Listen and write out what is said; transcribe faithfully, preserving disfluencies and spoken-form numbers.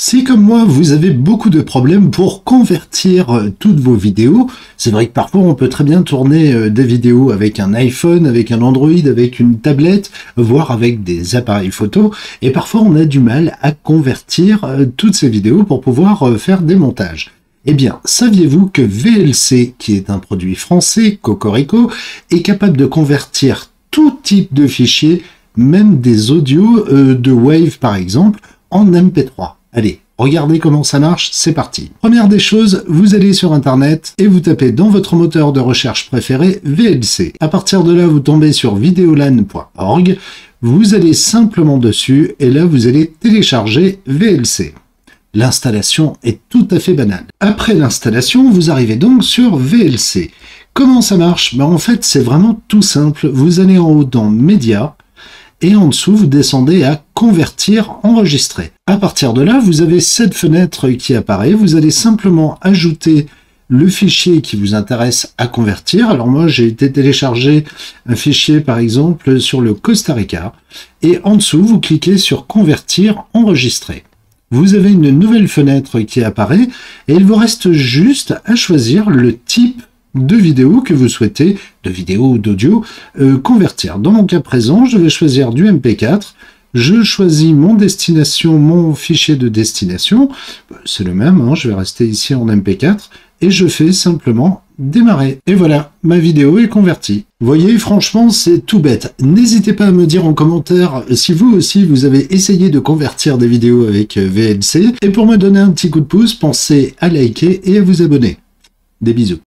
Si comme moi, vous avez beaucoup de problèmes pour convertir euh, toutes vos vidéos, c'est vrai que parfois on peut très bien tourner euh, des vidéos avec un iPhone, avec un Android, avec une tablette, voire avec des appareils photo, et parfois on a du mal à convertir euh, toutes ces vidéos pour pouvoir euh, faire des montages. Eh bien, saviez-vous que V L C, qui est un produit français, Cocorico, est capable de convertir tout type de fichiers, même des audios euh, de Wave par exemple, en M P trois. Allez, regardez comment ça marche, c'est parti. Première des choses, vous allez sur internet et vous tapez dans votre moteur de recherche préféré V L C. À partir de là, vous tombez sur videolan point org, vous allez simplement dessus et là vous allez télécharger V L C. L'installation est tout à fait banale. Après l'installation, vous arrivez donc sur V L C. Comment ça marche? Ben en fait, c'est vraiment tout simple. Vous allez en haut dans Médias, et en dessous, vous descendez à Convertir, enregistrer. À partir de là, vous avez cette fenêtre qui apparaît. Vous allez simplement ajouter le fichier qui vous intéresse à convertir. Alors moi, j'ai été télécharger un fichier, par exemple, sur le Costa Rica. Et en dessous, vous cliquez sur Convertir, enregistrer. Vous avez une nouvelle fenêtre qui apparaît et il vous reste juste à choisir le type de vidéo que vous souhaitez, de vidéo ou d'audio, euh, convertir. Dans mon cas présent, je vais choisir du M P quatre. Je choisis mon destination, mon fichier de destination. C'est le même, hein, je vais rester ici en M P quatre. Et je fais simplement démarrer. Et voilà, ma vidéo est convertie. Vous voyez, franchement, c'est tout bête. N'hésitez pas à me dire en commentaire si vous aussi, vous avez essayé de convertir des vidéos avec V L C. Et pour me donner un petit coup de pouce, pensez à liker et à vous abonner. Des bisous.